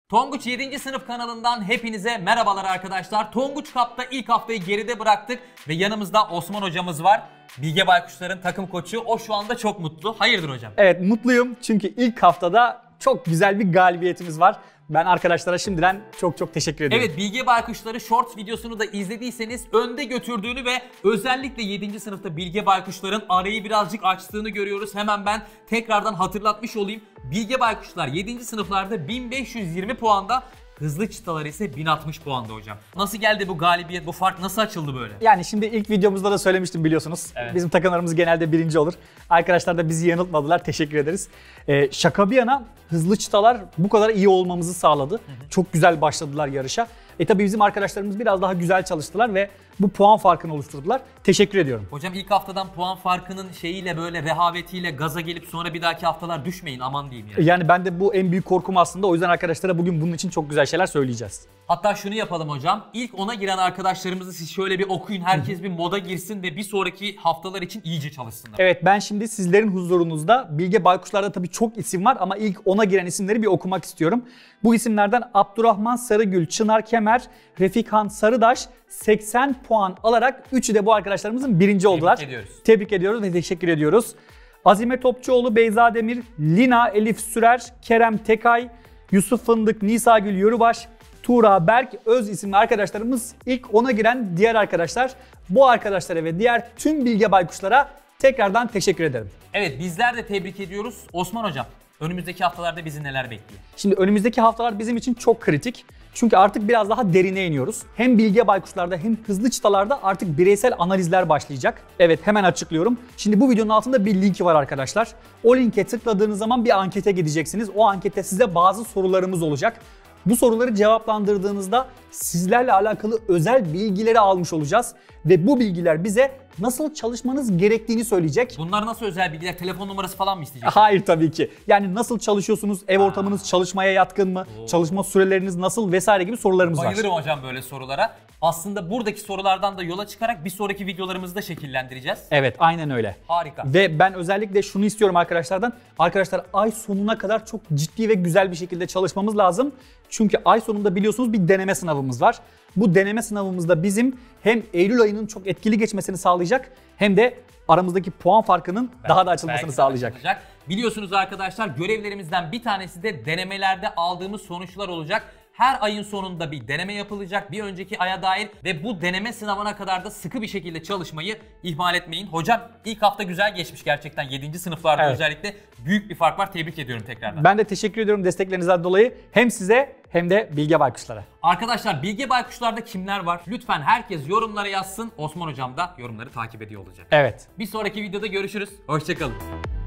Tonguç 7. sınıf kanalından hepinize merhabalar arkadaşlar. Tonguç Cup'ta ilk haftayı geride bıraktık ve yanımızda Osman hocamız var. Bilge Baykuşlar'ın takım koçu. O şu anda çok mutlu. Hayırdır hocam? Evet, mutluyum çünkü ilk haftada çok güzel bir galibiyetimiz var. Ben arkadaşlara şimdiden çok teşekkür ediyorum. Evet, Bilge Baykuşları Shorts videosunu da izlediyseniz önde götürdüğünü ve özellikle 7. sınıfta Bilge Baykuşların arayı birazcık açtığını görüyoruz. Hemen ben tekrardan hatırlatmış olayım. Bilge Baykuşlar 7. sınıflarda 1520 puanda, hızlı çıtalar ise 1060 puanda hocam. Nasıl geldi bu galibiyet, bu fark nasıl açıldı böyle? Yani şimdi ilk videomuzda da söylemiştim biliyorsunuz. Evet. Bizim takımlarımız genelde birinci olur. Arkadaşlar da bizi yanıltmadılar. Teşekkür ederiz. Şaka bir yana hızlı çıtalar bu kadar iyi olmamızı sağladı. Çok güzel başladılar yarışa. Tabii bizim arkadaşlarımız biraz daha güzel çalıştılar ve bu puan farkını oluşturdular. Teşekkür ediyorum. Hocam ilk haftadan puan farkının şeyiyle böyle rehavetiyle gaza gelip sonra bir dahaki haftalar düşmeyin aman diyeyim yani. Yani ben de bu en büyük korkum aslında. O yüzden arkadaşlara bugün bunun için çok güzel şeyler söyleyeceğiz. Hatta şunu yapalım hocam. İlk 10'a giren arkadaşlarımızı siz şöyle bir okuyun. Herkes bir moda girsin ve bir sonraki haftalar için iyice çalışsınlar. Evet, ben şimdi sizlerin huzurunuzda Bilge Baykuşlar'da tabii çok isim var ama ilk 10'a giren isimleri bir okumak istiyorum. Bu isimlerden Abdurrahman Sarıgül, Çınar Kemer, Refikhan Sarıdaş 80 puan alarak üçü de bu arkadaşlarımızın birinci oldular. Tebrik ediyoruz. Tebrik ediyoruz ve teşekkür ediyoruz. Azime Topçuoğlu, Beyza Demir, Lina Elif Sürer, Kerem Tekay, Yusuf Fındık, Nisagül Yörübaş, Tuğra Berk, Öz isimli arkadaşlarımız ilk 10'a giren diğer arkadaşlar. Bu arkadaşlara ve diğer tüm Bilge Baykuşlara tekrardan teşekkür ederim. Evet, bizler de tebrik ediyoruz. Osman hocam, önümüzdeki haftalarda bizi neler bekliyor? Şimdi önümüzdeki haftalar bizim için çok kritik. Çünkü artık biraz daha derine iniyoruz. Hem Bilge Baykuşlar'da hem hızlı çıtalarda artık bireysel analizler başlayacak. Evet, hemen açıklıyorum. Şimdi bu videonun altında bir link var arkadaşlar. O linke tıkladığınız zaman bir ankete gideceksiniz. O ankette size bazı sorularımız olacak. Bu soruları cevaplandırdığınızda sizlerle alakalı özel bilgileri almış olacağız. Ve bu bilgiler bize nasıl çalışmanız gerektiğini söyleyecek. Bunlar nasıl özel bilgiler? Telefon numarası falan mı isteyeceksiniz? Hayır tabii ki. Yani nasıl çalışıyorsunuz? Ev ortamınız çalışmaya yatkın mı? Çalışma süreleriniz nasıl? Vesaire gibi sorularımız var. Bayılırım hocam böyle sorulara. Aslında buradaki sorulardan da yola çıkarak bir sonraki videolarımızı da şekillendireceğiz. Evet, aynen öyle. Harika. Ve ben özellikle şunu istiyorum arkadaşlardan. Arkadaşlar, ay sonuna kadar çok ciddi ve güzel bir şekilde çalışmamız lazım. Çünkü ay sonunda biliyorsunuz bir deneme sınavımız var. Bu deneme sınavımızda bizim hem Eylül ayının çok etkili geçmesini sağlayacak hem de aramızdaki puan farkının daha da açılmasını sağlayacak. Biliyorsunuz arkadaşlar, görevlerimizden bir tanesi de denemelerde aldığımız sonuçlar olacak. Her ayın sonunda bir deneme yapılacak bir önceki aya dair ve bu deneme sınavına kadar da sıkı bir şekilde çalışmayı ihmal etmeyin. Hocam ilk hafta güzel geçmiş gerçekten 7. sınıflarda evet. Özellikle büyük bir fark var. Tebrik ediyorum tekrardan. Ben de teşekkür ediyorum desteklerinizden dolayı hem size hem de Bilge Baykuşlara. Arkadaşlar, Bilge Baykuşlar'da kimler var? Lütfen herkes yorumlara yazsın. Osman hocam da yorumları takip ediyor olacak. Evet. Bir sonraki videoda görüşürüz. Hoşçakalın.